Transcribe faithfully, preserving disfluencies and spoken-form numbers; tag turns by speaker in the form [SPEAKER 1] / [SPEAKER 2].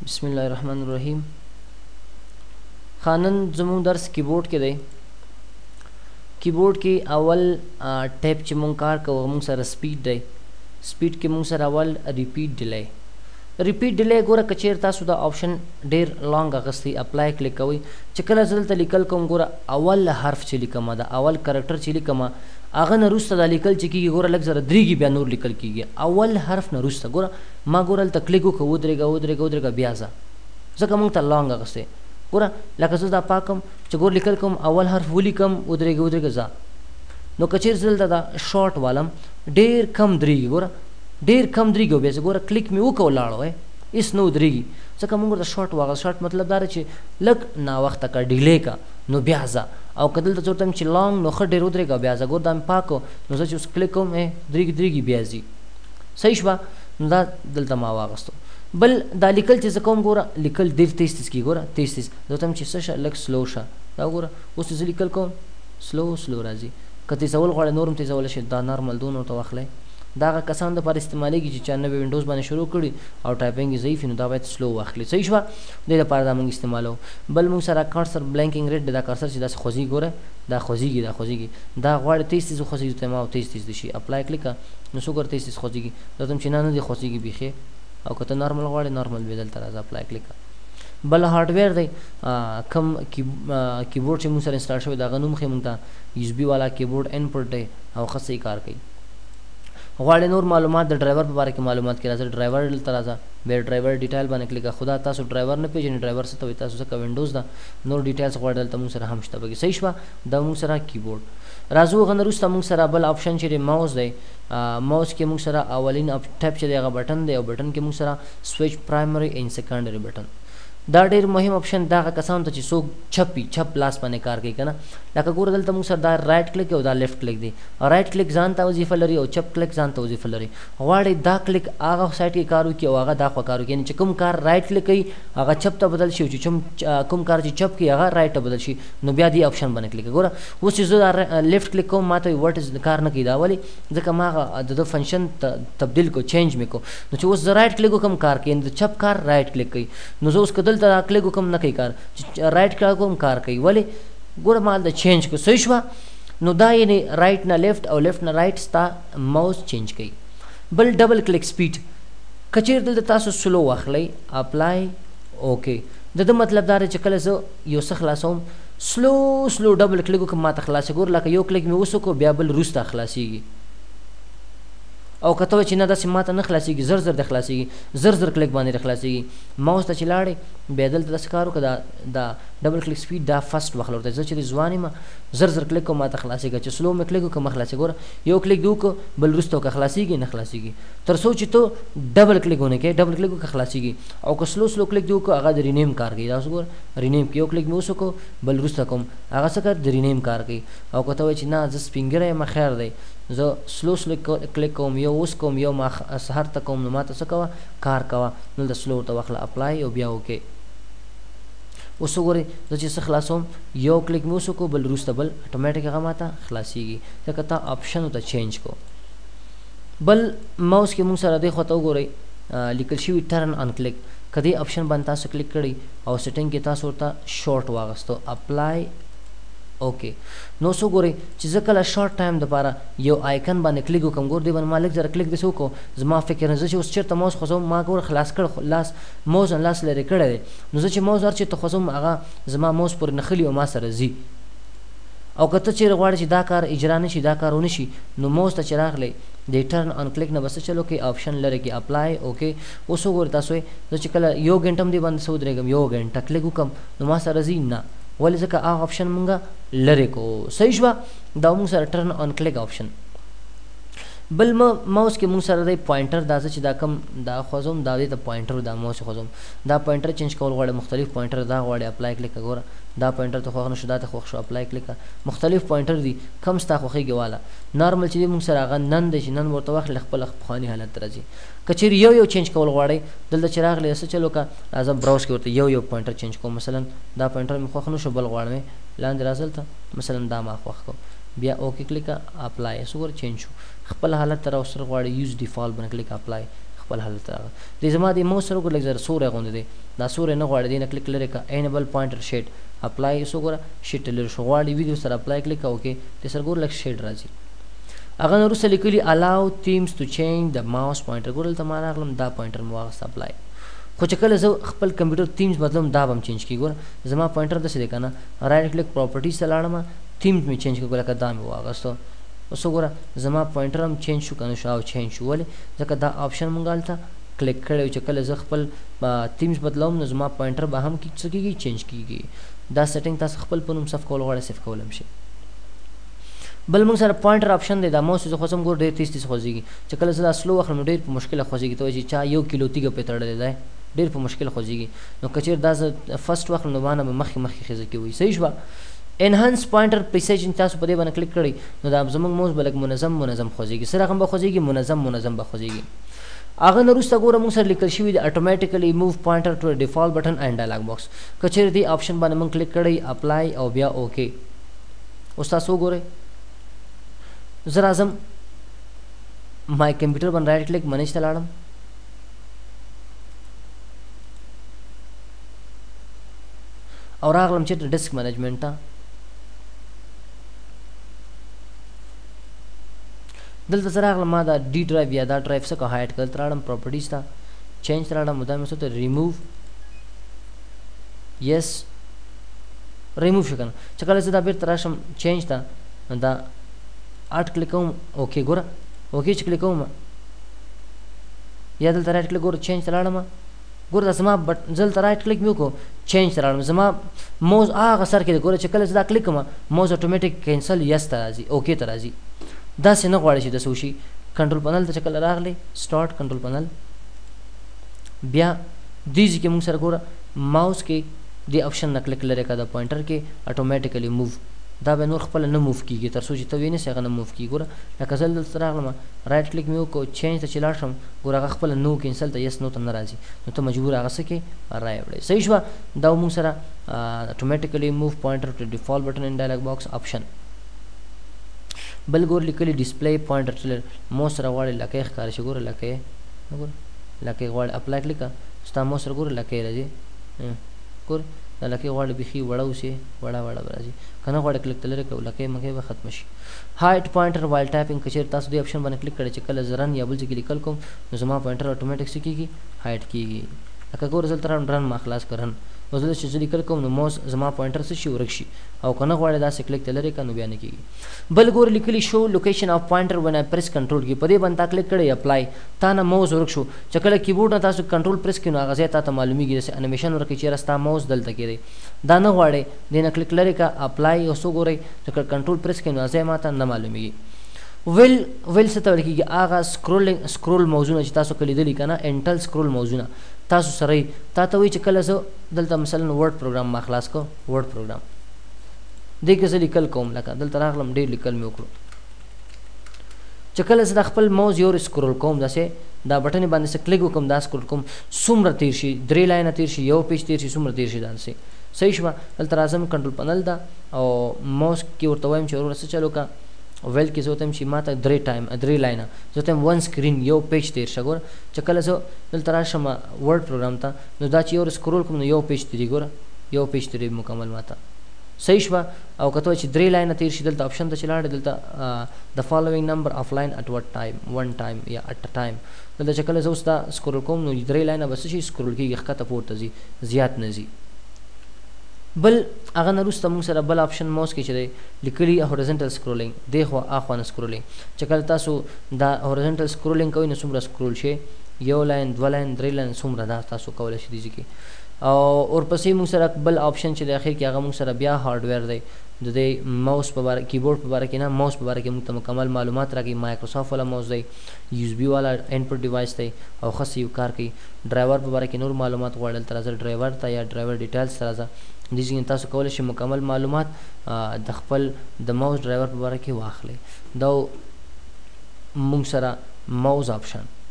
[SPEAKER 1] بسم الله الرحمن الرحیم. خانن زمون درس کیبورډ کې دی. کیبورډ کې اول ټیپ چې مونږ کار کوو مونږ سره سپیډ دی. سپیډ کې مونږ سره اول ریپیټ ډیلی ریپیټ ډیلی ګوره که چېر تاسو دا آپشن ډېر لانګ اخیستی اپلای کلیک کوئ چې کله زه دلته لیکل کوم ګوره اول حرف چې لیکمه دا اول کرکټر چې لیکمه هغه نه وروسته دا لیکل چې کېږي ګوره لږ زره درېږي بیا نور لیکل کېږي اول حرف نه وروسته ګوره ما ګوره هلته کلیک وکړه ودرېږه ودرېږه ودرېږه بیا ځه ځکه مونږ ته لانګ اخیستی ګوره لکه زه دا پاکم چې ګوره لیکل کوم اول حرف ولیکم ودرېږه ودرېږه ځه نو که چېر زه دلته دا شارټ والم ډېر کم درېږي ګوره ډېر کم درېږي او بیا چې ګوره کلیک مې وکړه ولاړ وی هېڅ نه ودرېږي ځکه مونږ ورته شارټ واغله شارټ مطلب دا دی چې لږ ناوخته که ډیلی که نو بیا ځه او که دلته څه ورته چې لانګ نو ښه ډېر ودرېږه بیا ځه ګوره دا مې پاک نو زه چې اوس کلیک کوم درېږي درېږي بیا ځي صحیح شوه نو دا دلته ما واغستو بل دا لیکل چې زه کوم ګوره لیکل ډېر تیز تیز کېږي ګوره تیز تیز زه ورته چې څه شه لږ سلو شه دا وګوره اوس چې زه لیکل کوم سلو سلو راځي که تیزول غواړئ نور هم تیزولی شئ دا نارمل دونه ورته واخلئ دا هغه کسانو دپاره استعمالیږي چې چا نوی وینډوز باندې شروع کړي او ټایپنګ یې ضعیف وي نو دا باید سلو واخلي صحیح شوه دې لپاره دا مونږ استعمالوو بل مونږ سره کارسر بلینکینګ ریډ دی دا کارسر چې داسې خوځي ګوره دا خوځېږي دا خوځېږي دا غواړي تیز تیز وخوځېږي ته ما تیز تیز دي شي اپلای کلیک کړه نو څو ګوره تیز تیز خوځېږي دا ته چې نه نه دي خوځېږي بیخي او که ته نارمل غواړې نارمل بیا دلته راځه اپلای کلیک کړه بل هارډویر دی کم کیبورډ چې مونږ سره انسټال شوی د هغه نوم ښیي مونږ ته یو اس بي والا کیبورډ انپوټ دی او ښه صحیح کار کوي غواړئ نور معلومات د ډرایور په باره کې معلومات کې راځه ډرایور دلته راځه بیا ډرایور ډیټایل باندې کلیک کړه خدا تاسو ډرایور نه پېژنئ ډرایور څه ته وایي تاسو ځکه وینډوز ده نور ډیټیلز غواړئ دلته مونږ سره هم شته پکې صحیح شوه دا مونږ سره کیبورډ راځو هغه نه وروسته مونږ سره بل آپشن چې دی ماوس دی ماوس کې مونږ سره اولین ټیپ چې دی هغه بټن دی او بټن کې مونږ سره سویچ پرایمري اینډ سیکنډري بټن دا ډېر مهم آپشن دا هغه کسانو ته چې څوک چپ وي چپ لاس باندې کار کوي که نه لکه ګوره دلته مونږ سره دا رایټ کلیک او دا لیفټ کلیک دی رایټ کلیک ځان ته وظیفه لري او چپ کلیک ځان ته وظیفه لري غواړئ دا کلیک هغه سایډ کې کار وکړي او هغه دا خوا کار وکړي یعنې چې کوم کار رایټ کلیک کوي هغه چپ ته بدل شي او چې کوم کار چې چپ کوي هغه رایټ ته بدل شي نو بیا دې آپشن باندې کلیک ګوره اوس چې زه دا لیفټ کلیک کوم ما ته وایي وټ کار نه کوي دا ولې ځکه ما هغه د ده فنکشن تبدیل کو چینج مې کو نو چې اوس زه رایټ کلیک وکړم کار کوي د چپ کار رایټ کلیک کوي نو زه اوس که دلته دا کلیک وکړم نه کوي کار رایټ کلیک کوم کار کوي ولې ګوره ما هلته چینج کړو صحیح شوه نو دا یعنې رایټ نه لیفټ او لیفټ نه رایټ ستا ماوس چینج کوي بل ډبل کلیک سپیډ که چېرې دلته تاسو سلو واخلئ اپلای اوکې د ده مطلب دا دی چې کله زه یو څه خلاصوم سلو سلو ډبل کلیک وکړم ما ته خلاصېږي ګوره لکه یو کلیک مې اوس وکړو بیا بل وروسته خلاصېږي او که ته وایې چې نه داسې ما ته نه خلاصېږي زر زر دې خلاصېږي زر زر کلیک باندې دې خلاصېږي ماوس ته چې لاړې بیا دلته داسې کار وکړه دا دا ډبل کلیک سپیډ دا فسټ واخله ورته زه چې ځوان یم زر زر کلیک کوم ما ته خلاصېږي چې سلو مې کلیک وکړم ما خلاصېږي ګوره یو کلیک دې وکړو بل وروسته وکړه خلاصېږي نه خلاصېږي تر څو چې ته ډبل کلیک ونه کړې ډبل کلیک وکړه خلاصېږي او که سلو سلو کلیک دې وکړو هغه د رینیم کار کوي دا اوس ګوره رینیم کې یو کلیک مې اوس وکړو بل وروسته کوم هغه څه کار د رینیم کار کوي او که ته وایې چې نه زه سپین ږیری یم خیر دی زه سلو سلو کلیک کوم یو اوس کوم یو ما سهار ته کوم نو ما ته څه کوه کار کوه نو د سلو ورته واخله اپلای او بیا وکې اوس وګورئ زه چې څه خلاصوم یو کلیک مې اوس وکړو بل وروسته بل اټومیټیک هغه ما ته خلاصېږي ځکه تا آپشن ورته چینج کو بل ماوس کې مونږ سره دې خوا ته وګورئ لیکل شوي ټرن آن کلیک که دې آپشن باندې تاسو کلیک کړئ او سیټنګ کې تاسو ورته شارټ واغستو اپلای اوکې نو څه ګورئ چې زه کله شارټ ټایم دپاره یو آیکن باندې کلیک وکړم ګور دې باندې ما لږ ذره کلیک داسې وکړو زما فکر نه زه چې اوس چېرته ماوس خوځوم ما ګوره خلاص کړ لاس ماوس لاس لرې کړی دی نو زه چې ماوس هر چېرته خوځوم هغه زما ماوس پورې نښلي او ما سره ځي او که ته چېرې غواړې چې دا کار اجرا نه شي دا کار ونه شي نو ماوس ته چې راغلی د ټرن آن کلیک نه به څه چلو کې آپشن لري کې اپلای اوکې اوس وګورئ تاسو زه چې کله یو ګنټه هم دې باندې څه ودرېږم یو ګنټه کلیک وکړم نو ما سره ځي نه ولې ځکه هغه آپشن مونږه لرې کو صحیح شوه دا مونږ سره ټرن آن کلیک آپشن بل ماوس کې مونږ سره دی پوینټر دا زه چې دا کم دا خوځوم دا دې ته پوینټر دا ماوس خوځوم دا پوینټر چینج کول غواړي مختلف پوینټر دا غواړي اپلای کلیک ګوره دا پوینټر ته خوښ نه شو دا ته خوښ شو اپلای کلیک مختلف پوینټر دي کم ستا خوښېږي واله نارمل چې دی مونږ سره هغه نن دی چې نن ورته واخلې خپله پخواني حالت ته راځي که چېرې یو یو چینج کول غواړئ دلته چې راغلی څه چل وکړه راځه براوز کې ورته یو یو پوینټر چینج کوم مثلا دا پوینټر مې خوښ نه شو بل غواړم لاندې راځه دلته مثلا دا ما خوښ کړو بیا اوکې کلیک اپلای څه ګوره چینج شو خپل حالت ته راوستل غواړئ یوز ډیفالټ باندې کلیک اپلای خپل حالت راغی دې زما د موس سره وګوره لږ زر سوری غوندې دی دا سوری نه غواړي دې نه کلیک لرې کړه انیبل پوینټر شیډ اپلای اوس وګوره شیډ لرې شو غواړي ویډیو سره اپلای کلیک کوه اوکې دې سره ګوره لږ شیډ راځي هغه نه وروسته لیکلي الاو تیمز ټو چینج د ماوس پوینټر ګوره دلته ما راغلم دا پوینټر مې واخیست اپلای خو چې کله زه خپل کمپیوټر تیمز بدلوم دا به هم چینج کړي ګوره زما پوینټر داسې دی که نه رایټ کلیک پراپرټیز ته لاړم تیمز مې چینج کړه لکه دا مې واخیستو اوس وګوره زما پوینټر هم چینج شو که نه شو او چینج شو ولې ځکه دا آپشن مونږ هلته کلیک کړی چې کله زه خپل تیمز بدلوم نو زما پوینټر به هم څه کېږي چینج کېږي دا سیټینګ تاسو خپل په نوم سیف کول غواړئ سیف کولی هم شي بل موږ سره پوینټر آپشن دی دا موس زه خوځم ګور ډېر تیز تیز خوځېږي چې کله زه دا سلو واخلم نو ډېر په مشکله خوځېږي ته وایي چې چا یو کیلو تیږه پرې تړلی دی ډېر په مشکله خوځېږي نو که چېرې دا زه فسټ واخلم نو مانه به مخکې مخکې خیزه کې وي صحیح شوه انهانس پوینټر پریسیژن تاسو په دې باندې کلیک کړئ نو دا زموږ موس به لږ منظم منظم خوځېږي څه رقم به خوځېږي منظم منظم به خوځېږي هغه نه وروسته ګوره موږ سره لیکل شوي د اټومیټیکلی موو پوینټر ټو ډیفالټ بټن اینډ ډایلاګ باکس که چېرې دې آپشن باندې موږ کلیک کړئ اپلای او بیا اوکې اوس تاسو وګورئ زه راځم مای کمپیوټر باندې رایټ کلیک منیج ته لاړم او راغلم چېرته ډسک مینجمنټ ته دلته زه راغلم ما دا ډي ډرایو یا دا ډرایو څه که هایډ کړل ته راړم پراپرټیز ته چینج ته راړم دا مې څه ته ریموو یس ریموو شو که نه چې کله زه دا بېرته راشم چینج ته دا آټ کلیک کوم اوکې ګوره اوکې چې کلیک کوم یا دلته رایټ کلیک ګوره چینج ته لاړم ګوره دا زما بټ زه دلته رایټ کلیک مې وکړو چینج ته لاړم زما موز هغه سر کې دی ګوره چې کله زه دا کلیک کوم موز اټومیټیک کینسل یس ته راځي اوکې ته راځي داسې نه غواړي چې داسې وشي کنټرول پنل ته چې کله راغلی سټارټ کنټرول پنل بیا دې ځای کې موږ سره ګوره ماوس کې دې آپشن نه کلیک لرې کړه د پوینټر کې اټومیټیکلی موو دا به نور خپله نه موو کېږي تر څو چې ته وینې هغه نه موو کېږي ګوره لکه زه دلته راغلم رایټ کلیک مې وکړو چینج ته چې لاړ شم ګوره هغه خپله نو کینسل ته یس نو ته نه راځي نو ته مجبور هغه څه کې رایې وړئ صحیح شوه دا موږ سره اټومیټیکلی موو پوینټر ټو ډیفالټ بټن ان ډایلاګ باکس آپشن بل ګور لیکلي ډسپلی پوینټر ټریلر موس سره غواړي لکۍ ښکاره شي ګوره لکۍ ګوره لکۍ غواړي اپلای کلیک کړه ستا موس سره ګوره لکۍ راځي ګوره دا لکۍ غواړي بیخي وړه اوسي وړه وړه به راځي که نه غواړي کلیک ته لرې کړو لکۍ مکۍ به ختمه شي هایټ پوینټر وایل ټایپینګ که چېرې تاسو دې آپشن باندې کلیک کړی چې کله زه رن یا بل ځای کې لیکل کوم نو زما پوینټر اټومیټیک څه کېږي هایټ کېږي لکه ګوره زه دلته رن رن ما خلاص کړه رن اوس دلته چې زه لیکل کوم نو موس زما پوینټر څه شي ورک شي او که نه غواړې داسې کلیک ته لرې کړه نو بیا نه کېږي بل ګوره لیکلي شو لوکیشن آف پوینټر ون آی پریس کنټرول کې په دې باندې تا کلیک کړی اپلای تا نه موس ورک شو چې کله کیبورډ نه تاسو کنټرول پریس کړئ نو هغه ځای تا ته معلومیږي داسې انیمیشن ورکوي چېرې ستا موس دلته کې دی دا نه غواړئ دې نه کلیک لرې کړه اپلای اوس وګورئ چې کله کنټرول پریس کړئ نو هغه ځای ما ته نه معلومیږي ویل ویل څه ته ویل کېږي هغه سکرولینګ سکرول موضوعونه چې تاسو که لیدلي که نه انټل سکرول موضوعونه تاسو سره یې تا ته وایي چې کله زه دلته مثلا ورډ پروګرام ما خلاص کړو ورډ پروګرام دې کې زه لیکل کوم لکه دلته راغلم ډېر لیکل مې وکړو چې کله زه د خپل موز یو سکرول کوم داسې دا بټنې باندې څه کلیک وکړم دا سکرول کوم څومره تیر شي درې لاینه تیر شي یو پیج تیر شي څومره تیر شي داسې صحیح شوه دلته راځم کنټرول پنل ده او موس کې ورته وایم چې وروره څه چلو که ویل کې زه ورته وایم چې ما ته درې ټایم درې لاینه زه ورته وایم ون سکرین یو پیج تیر شه ګوره چې کله زه دلته راشم ورډ پروګرام ته نو دا چې یو سکرول کوم نو یو پیج تیري ګوره یو پیج تیري مکمل ما ته صحیح شوه او که ته وایي چې درې لاینه تیر شي دلته آپشن ته چې لاړې دلته د فالوینګ نمبر آف لاین اټ وټ ټایم ون ټایم یا اټ ټایم دلته چې کله زه اوس دا سکرول کوم نو درې لاینه به څه شي سکرول کېږي ښکته پورته ځي زیات نه ځي بل هغه نه وروسته موږ سره بل آپشن موس کې چې دی لیکلي هورزنټل سکرولینګ دې خوا اخوا نه سکرولینګ چې کله تاسو دا هورزنټل سکرولینګ کوئ نو څومره سکرول شي یو لاین دوه لاین درې لاین څومره دا تاسو کولی شئ دې کې او ورپسې موږ سره بل آپشن چې دی اخر کې هغه موږ سره بیا هارډویر دی د دې ماوس په باره کیبورډ په باره کې نه ماوس په باره کې موږ ته مکمل معلومات راکوي مایکروسافټ والا ماوس دی یو اس بي والا انپوټ ډیوایس دی او ښه یو کار کوي ډرایور په باره کې نور معلومات غواړئ دلته راځه ډرایور ته یا ډرایور ډیټیلز ته راځه دې ځای تاسو کولی شئ مکمل معلومات د خپل د ماوس ډرایور په باره کې واخلئ دا موږ سره ماوس آپشن